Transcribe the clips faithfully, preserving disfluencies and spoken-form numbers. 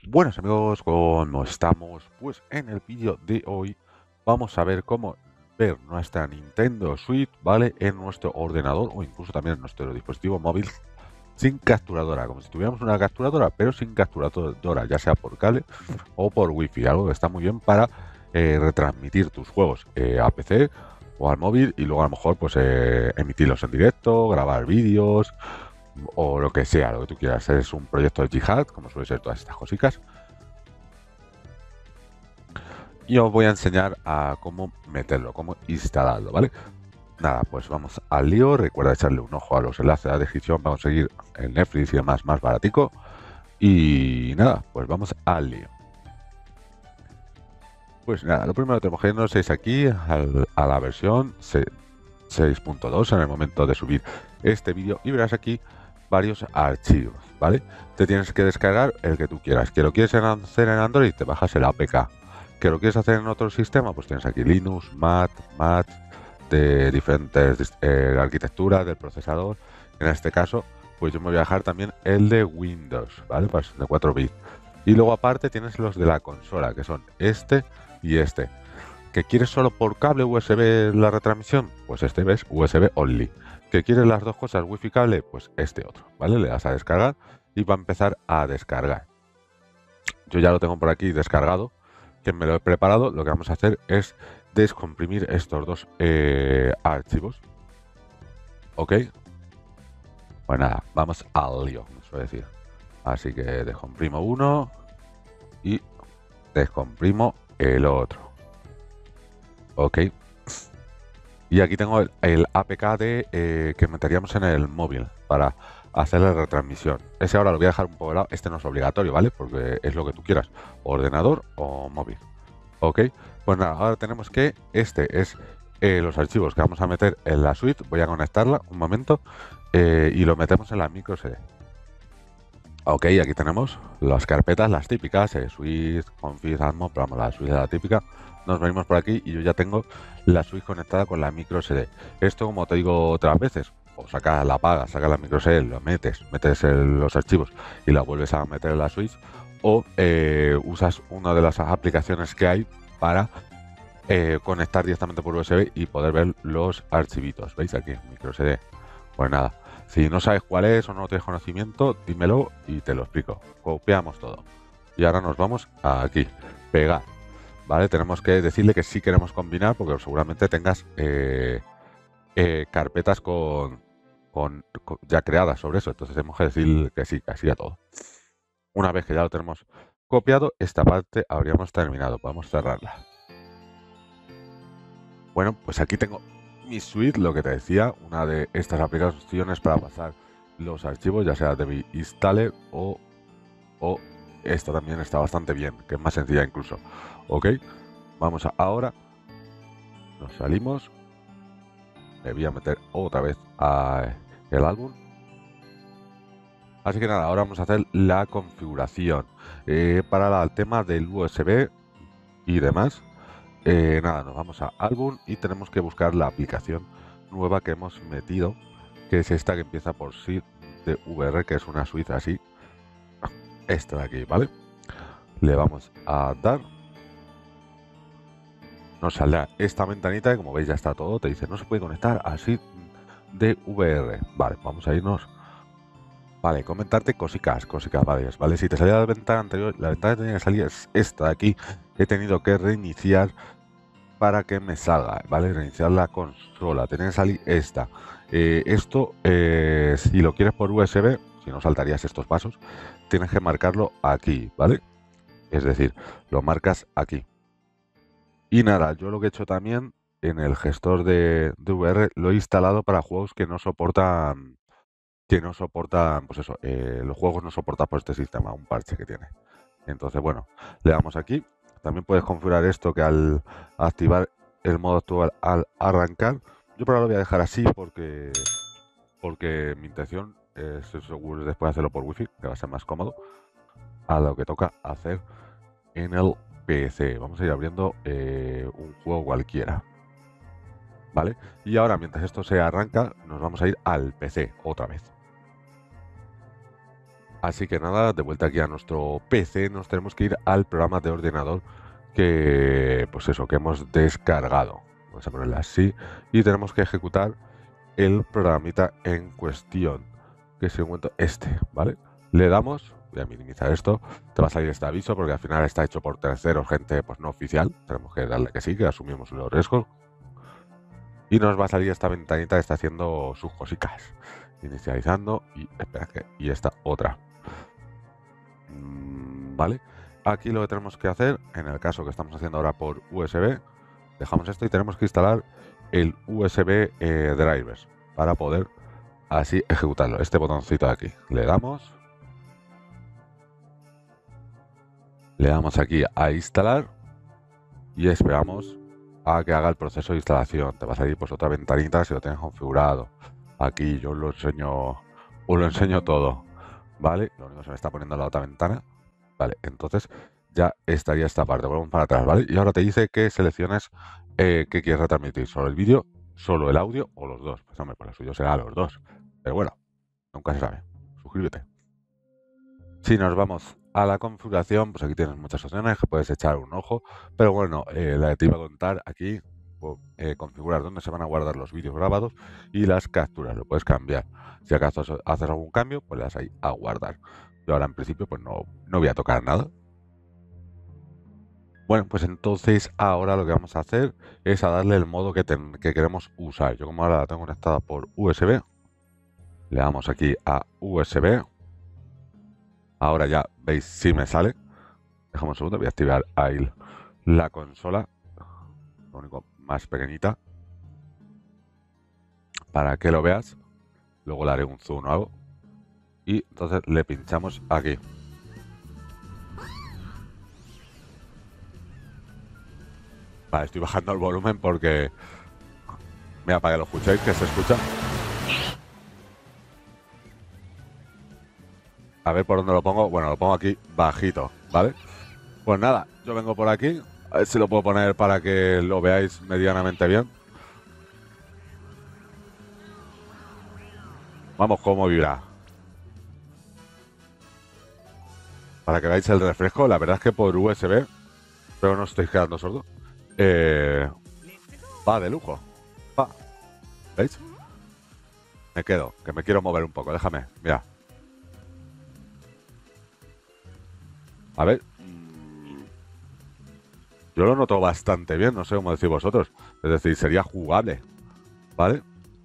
Buenos amigos, ¿cómo estamos? Pues en el vídeo de hoy vamos a ver cómo ver nuestra Nintendo Switch, ¿vale? En nuestro ordenador o incluso también en nuestro dispositivo móvil sin capturadora, como si tuviéramos una capturadora, pero sin capturadora, ya sea por cable o por wifi, algo que está muy bien para eh, retransmitir tus juegos eh, a P C o al móvil y luego a lo mejor pues eh, emitirlos en directo, grabar vídeos o lo que sea, lo que tú quieras. Es un proyecto de Jihad, como suele ser todas estas cositas. Y os voy a enseñar a cómo meterlo, cómo instalarlo, ¿vale? Nada, pues vamos al lío. Recuerda echarle un ojo a los enlaces de la descripción para conseguir el Netflix y demás más baratico. Y nada, pues vamos al lío. Pues nada, lo primero que tenemos que irnos es aquí al, a la versión seis punto dos en el momento de subir este vídeo y verás aquí varios archivos, ¿vale? Te tienes que descargar el que tú quieras. Que lo quieres hacer en Android, te bajas el A P K. Que lo quieres hacer en otro sistema, pues tienes aquí Linux, Mac, Mac, de diferentes eh, arquitecturas del procesador. En este caso, pues yo me voy a dejar también el de Windows, ¿vale? Pues de cuatro bits. Y luego aparte tienes los de la consola, que son este y este. ¿Que quieres solo por cable U S B la retransmisión? Pues este ves U S B only. ¿Que quieres las dos cosas Wi-Fi cable? Pues este otro, ¿vale? Le das a descargar y va a empezar a descargar. Yo ya lo tengo por aquí descargado, que me lo he preparado. Lo que vamos a hacer es descomprimir estos dos eh, archivos. ¿Ok? Pues nada, vamos al lío, como suele decir. Así que descomprimo uno y descomprimo el otro. ¿Ok? Y aquí tengo el, el A P K de, eh, que meteríamos en el móvil para hacer la retransmisión. Ese ahora lo voy a dejar un poco de lado. Este no es obligatorio, ¿vale? Porque es lo que tú quieras. Ordenador o móvil. Ok. Pues nada, ahora tenemos que este es eh, los archivos que vamos a meter en la suite. Voy a conectarla un momento eh, y lo metemos en la micro S D. Ok, aquí tenemos las carpetas, las típicas, eh, suite, config, admo, pero vamos, la suite es la típica. Nos venimos por aquí y yo ya tengo la suite conectada con la micro S D. Esto, como te digo otras veces, o sacas la paga, sacas la micro S D, lo metes, metes el, los archivos y la vuelves a meter en la suite, o eh, usas una de las aplicaciones que hay para eh, conectar directamente por U S B y poder ver los archivitos. ¿Veis aquí? Micro S D. Pues nada. Si no sabes cuál es o no tienes conocimiento, dímelo y te lo explico. Copiamos todo. Y ahora nos vamos a aquí. Pegar. ¿Vale? Tenemos que decirle que sí queremos combinar porque seguramente tengas eh, eh, carpetas con, con, con ya creadas sobre eso. Entonces tenemos que decir que sí, que sí a todo. Una vez que ya lo tenemos copiado, esta parte habríamos terminado. Podemos cerrarla. Bueno, pues aquí tengo mi suite, lo que te decía, una de estas aplicaciones para pasar los archivos, ya sea de installer o, o esta también está bastante bien, que es más sencilla incluso. Ok, vamos a ahora, nos salimos, me voy a meter otra vez a el álbum. Así que nada, ahora vamos a hacer la configuración eh, para el tema del U S B y demás. Eh, nada, nos vamos a álbum y tenemos que buscar la aplicación nueva que hemos metido, que es esta que empieza por SID de V R, que es una suite así, esta de aquí, ¿vale? Le vamos a dar, nos saldrá esta ventanita y como veis ya está todo, te dice no se puede conectar a SID de V R. Vale, vamos a irnos. Vale, comentarte cositas, cositas varias, ¿vale? Si te salía la ventana anterior, la ventana que tenía que salir es esta de aquí, he tenido que reiniciar para que me salga, ¿vale? Reiniciar la consola, tiene que salir esta. Eh, esto, eh, si lo quieres por U S B, si no saltarías estos pasos, tienes que marcarlo aquí, ¿vale? Es decir, lo marcas aquí. Y nada, yo lo que he hecho también en el gestor de, de V R lo he instalado para juegos que no soportan, que no soportan, pues eso, eh, los juegos no soportan por este sistema, un parche que tiene. Entonces, bueno, le damos aquí. También puedes configurar esto que al activar el modo actual al arrancar, yo por ahora lo voy a dejar así porque porque mi intención es seguro después hacerlo por wifi, que va a ser más cómodo, a lo que toca hacer en el P C. Vamos a ir abriendo eh, un juego cualquiera, ¿vale? Y ahora, mientras esto se arranca, nos vamos a ir al P C otra vez. Así que nada, de vuelta aquí a nuestro P C, nos tenemos que ir al programa de ordenador que, pues eso, que hemos descargado. Vamos a ponerle así y tenemos que ejecutar el programita en cuestión, que se encuentra este, ¿vale? Le damos, voy a minimizar esto, te va a salir este aviso porque al final está hecho por terceros, gente pues no oficial, tenemos que darle que sí, que asumimos los riesgos. Y nos va a salir esta ventanita que está haciendo sus cositas. Inicializando y espera que y esta otra. Mm, vale. Aquí lo que tenemos que hacer, en el caso que estamos haciendo ahora por U S B, dejamos esto y tenemos que instalar el U S B eh, drivers para poder así ejecutarlo. Este botoncito de aquí. Le damos. Le damos aquí a instalar y esperamos a que haga el proceso de instalación. Te va a salir pues otra ventanita si lo tienes configurado. Aquí yo os lo enseño, os lo enseño todo, ¿vale? Lo único que se me está poniendo en la otra ventana, ¿vale? Entonces ya estaría esta parte. Volvemos para atrás, ¿vale? Y ahora te dice que selecciones eh, qué quieres retransmitir, solo el vídeo, solo el audio o los dos. Pues hombre, pues lo suyo será los dos. Pero bueno, nunca se sabe. Suscríbete. Si nos vamos a la configuración, pues aquí tienes muchas opciones que puedes echar un ojo, pero bueno, eh, la que te iba a contar aquí, pues, eh, configurar dónde se van a guardar los vídeos grabados y las capturas, lo puedes cambiar. Si acaso haces algún cambio, pues le das ahí a guardar. Yo ahora en principio pues no, no voy a tocar nada. Bueno, pues entonces ahora lo que vamos a hacer es a darle el modo que, ten, que queremos usar. Yo como ahora la tengo conectada por U S B, le damos aquí a U S B. Ahora ya veis si me sale. Dejamos un segundo, voy a activar ahí la consola. Lo único más pequeñita. Para que lo veas. Luego le haré un zoom o algo. Y entonces le pinchamos aquí. Vale, estoy bajando el volumen porque... Mira, para que lo escuchéis, que se escucha. A ver por dónde lo pongo. Bueno, lo pongo aquí bajito, ¿vale? Pues nada, yo vengo por aquí. A ver si lo puedo poner para que lo veáis medianamente bien. Vamos, cómo vibra. Para que veáis el refresco, la verdad es que por U S B, pero no estoy quedando sordo. Eh, va de lujo. Va. ¿Veis? Me quedo, que me quiero mover un poco. Déjame, mira. A ver. Yo lo noto bastante bien, no sé cómo decís vosotros. Es decir, sería jugable. ¿Vale?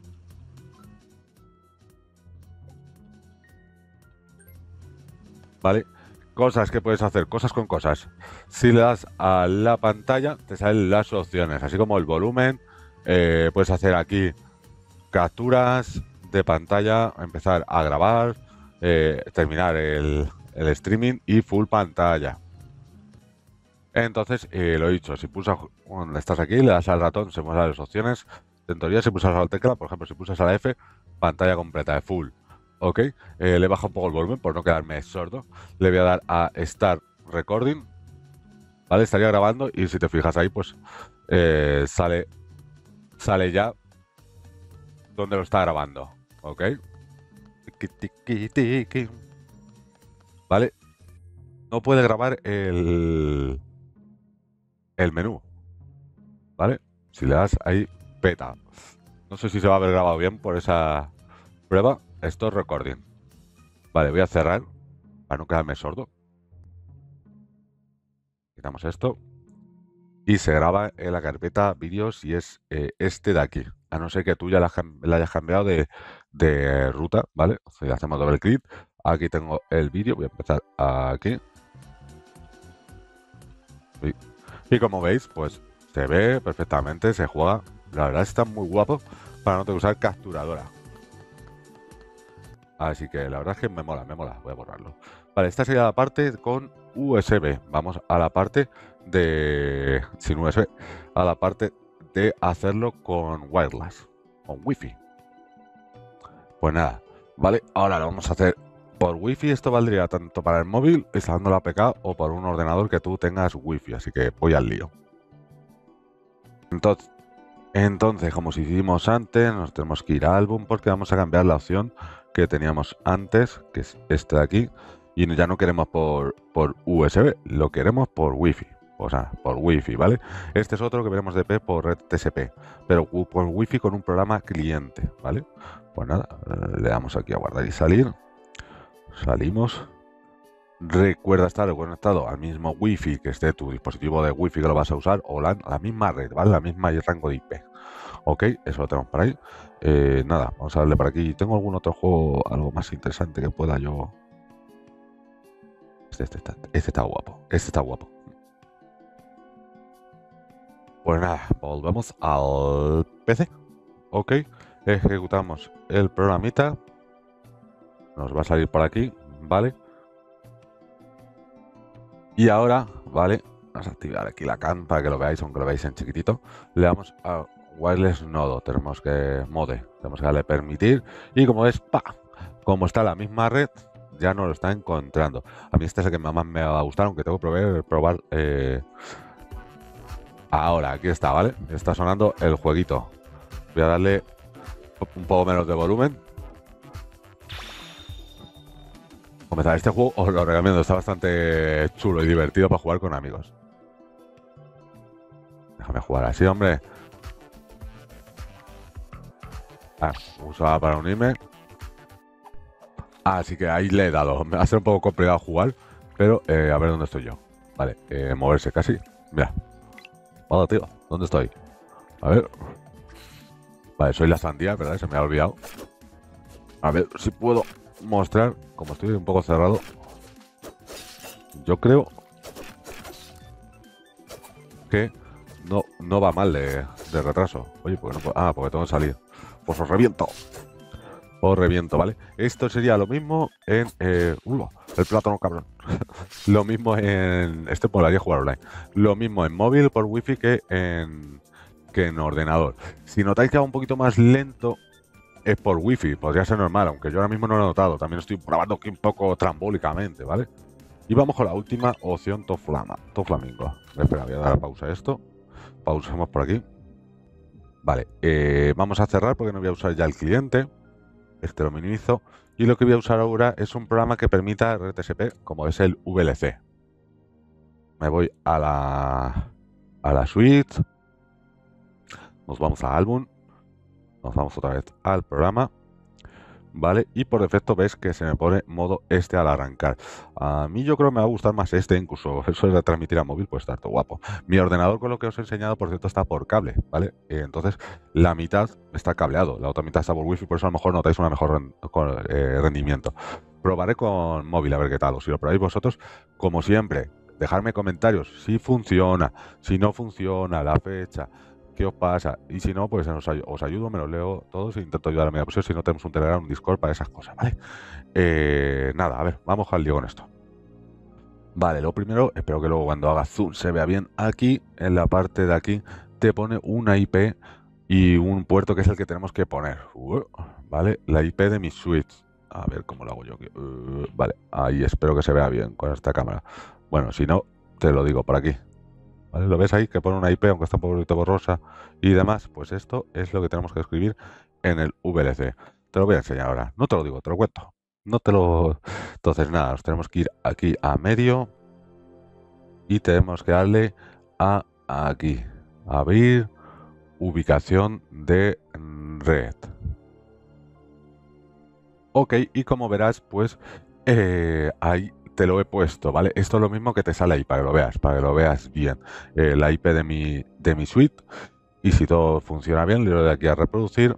¿Vale? Cosas que puedes hacer, cosas con cosas. Si le das a la pantalla, te salen las opciones, así como el volumen. Eh, puedes hacer aquí capturas de pantalla, empezar a grabar, eh, terminar el, el streaming y full pantalla. Entonces, eh, lo he dicho, si pulsas, cuando estás aquí, le das al ratón, se muestran las opciones. En teoría, si pulsas a la tecla, por ejemplo, si pulsas a la F, pantalla completa de full. Ok, eh, le bajo un poco el volumen por no quedarme sordo. Le voy a dar a Start Recording. Vale, estaría grabando y si te fijas ahí, pues eh, sale, sale ya donde lo está grabando. Ok. Vale. No puede grabar el, el menú. ¿Vale? Si le das ahí, peta. No sé si se va a haber grabado bien por esa prueba. Esto es recording. Vale, voy a cerrar para no quedarme sordo. Quitamos esto. Y se graba en la carpeta vídeos y es eh, este de aquí. A no ser que tú ya la, la hayas cambiado de, de ruta, ¿vale? Si le hacemos doble clic. Aquí tengo el vídeo. Voy a empezar aquí. Y, y como veis, pues se ve perfectamente, se juega. La verdad está muy guapo para no tener que usar capturadora. Así que la verdad es que me mola, me mola. Voy a borrarlo. Vale, esta sería la parte con U S B. Vamos a la parte de... sin U S B. A la parte de hacerlo con wireless. Con Wi-Fi. Pues nada. Vale, ahora lo vamos a hacer por Wi-Fi. Esto valdría tanto para el móvil, instalando la A P K, o por un ordenador que tú tengas Wi-Fi. Así que voy al lío. Entonces... Entonces, como si hicimos antes, nos tenemos que ir a álbum porque vamos a cambiar la opción que teníamos antes, que es este de aquí, y ya no queremos por, por U S B, lo queremos por Wi-Fi. O sea, por Wi-Fi, ¿vale? Este es otro que veremos de P por red T S P, pero por Wi-Fi con un programa cliente, ¿vale? Pues nada, le damos aquí a guardar y salir. Salimos. Recuerda estar conectado al mismo Wi-Fi que esté tu dispositivo de Wi-Fi que lo vas a usar, o la, la misma red, ¿vale? La misma rango de I P. Ok, eso lo tenemos por ahí. Eh, nada, vamos a darle por aquí. ¿Tengo algún otro juego, algo más interesante que pueda yo...? Este, este, está, este está guapo, este está guapo. Pues nada, volvemos al P C. Ok, ejecutamos el programita. Nos va a salir por aquí, ¿vale? Y ahora, ¿vale? Vamos a activar aquí la C A N para que lo veáis, aunque lo veáis en chiquitito. Le damos a Wireless Nodo, tenemos que mode, tenemos que darle permitir. Y como ves, ¡pa! Como está la misma red, ya no lo está encontrando. A mí este es el que más me va a gustar, aunque tengo que probar, probar eh... ahora, aquí está, ¿vale? Está sonando el jueguito. Voy a darle un poco menos de volumen. Comenzar este juego, os lo recomiendo, está bastante chulo y divertido para jugar con amigos. Déjame jugar así, hombre. Ah, usaba para unirme. Así que ahí le he dado. Me va a ser un poco complicado jugar, pero eh, a ver dónde estoy yo. Vale, eh, moverse casi. Mira. Hola, tío. ¿Dónde estoy? A ver. Vale, soy la sandía, ¿verdad? Se me ha olvidado. A ver si puedo mostrar. Como estoy un poco cerrado, yo creo que no, no va mal de, de retraso. Oye, porque no puedo... Ah, porque tengo que salir. Pues os reviento. Os reviento, ¿vale? Esto sería lo mismo en... Eh... Uh, el plátano, cabrón. Lo mismo en... Este molaría jugar online. Lo mismo en móvil por wifi que en... que en ordenador. Si notáis que va un poquito más lento, es por wifi. Podría ser normal, aunque yo ahora mismo no lo he notado. También estoy probando aquí un poco trambólicamente, ¿vale? Y vamos con la última opción, Toflama, Toflamingo. Espera, voy a dar pausa a esto. Pausemos por aquí. Vale, eh, vamos a cerrar porque no voy a usar ya el cliente. Este lo minimizo. Y lo que voy a usar ahora es un programa que permita red T S P, como es el V L C. Me voy a la, a la suite. Nos vamos a álbum. Nos vamos otra vez al programa. Vale, y por defecto ves que se me pone modo este al arrancar. A mí yo creo que me va a gustar más este, incluso eso de transmitir a móvil, pues está todo guapo. Mi ordenador, con lo que os he enseñado, por cierto, está por cable, ¿vale? Eh, entonces la mitad está cableado, la otra mitad está por wifi, por eso a lo mejor notáis un mejor rend con, eh, rendimiento. Probaré con móvil a ver qué tal, o si lo probáis vosotros, como siempre, dejarme comentarios si funciona, si no funciona, la fecha, qué os pasa, y si no, pues os, ay os ayudo, me lo leo todos e intento ayudar a medida posible. Si no, tenemos un Telegram, un Discord para esas cosas, ¿vale? Eh, nada, a ver, vamos al lío con esto. Vale, lo primero, espero que luego cuando haga zoom se vea bien. Aquí, en la parte de aquí, te pone una I P y un puerto que es el que tenemos que poner. Uh, vale, la I P de mi suite. A ver cómo lo hago yo. Uh, vale, ahí espero que se vea bien con esta cámara. Bueno, si no, te lo digo por aquí. ¿Vale? ¿Lo ves ahí? Que pone una I P, aunque está un poquito borrosa y demás. Pues esto es lo que tenemos que escribir en el V L C. Te lo voy a enseñar ahora. No te lo digo, te lo cuento. No te lo... Entonces, nada, nos tenemos que ir aquí a medio y tenemos que darle a aquí. Abrir ubicación de red. Ok, y como verás, pues eh, ahí te lo he puesto, ¿vale? Esto es lo mismo que te sale ahí, para que lo veas, para que lo veas bien. Eh, la I P de mi, de mi suite. Y si todo funciona bien, le doy aquí a reproducir.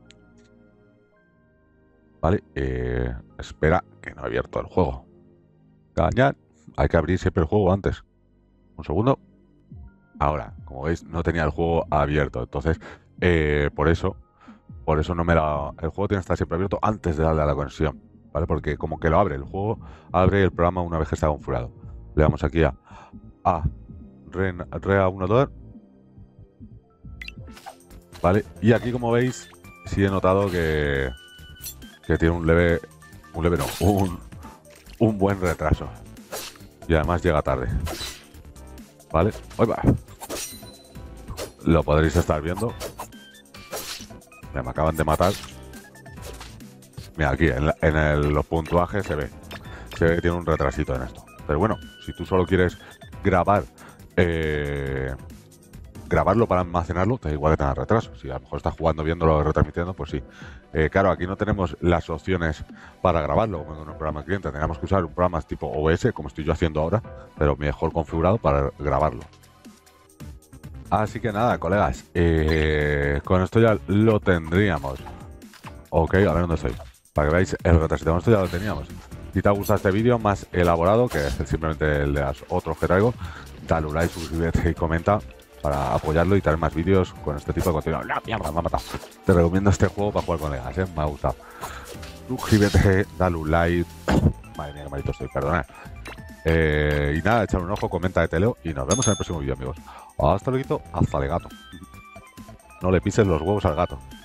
Vale, eh, espera, que no he abierto el juego. Cañar, hay que abrir siempre el juego antes. Un segundo. Ahora, como veis, no tenía el juego abierto. Entonces, eh, por eso, por eso no me la... El juego tiene que estar siempre abierto antes de darle a la conexión. ¿Vale? Porque como que lo abre, el juego abre el programa una vez que está configurado. Le damos aquí a, a re, re a uno dos. Vale, y aquí como veis, sí he notado que, que tiene un leve, un leve no, un, un buen retraso. Y además llega tarde. Vale, ¡ahí va! Lo podréis estar viendo. Me acaban de matar. Mira, aquí en, la, en el, los puntuajes se ve. Se ve que tiene un retrasito en esto. Pero bueno, si tú solo quieres grabar, eh, grabarlo para almacenarlo, te da igual que tenga retraso. Si a lo mejor estás jugando, viéndolo, retransmitiendo, pues sí. Eh, claro, aquí no tenemos las opciones para grabarlo como en un programa de cliente. Tendríamos que usar un programa tipo O B S, como estoy yo haciendo ahora, pero mejor configurado para grabarlo. Así que nada, colegas, eh, con esto ya lo tendríamos. Ok, a ver dónde estoy. Para que veáis el retrasito. Con esto ya lo teníamos. Si te ha gustado este vídeo más elaborado, que es simplemente el de los otros que traigo, dale un like, suscríbete y comenta para apoyarlo y traer más vídeos con este tipo de contenido. ¡La mierda, me ha matado! Te recomiendo este juego para jugar con colegas, ¿eh? Me ha gustado. Suscríbete, dale un like. Madre mía, qué malito estoy, perdona. Eh, y nada, echar un ojo, comenta, te leo y nos vemos en el próximo vídeo, amigos. Hasta luego, hasta legato. No le pises los huevos al gato.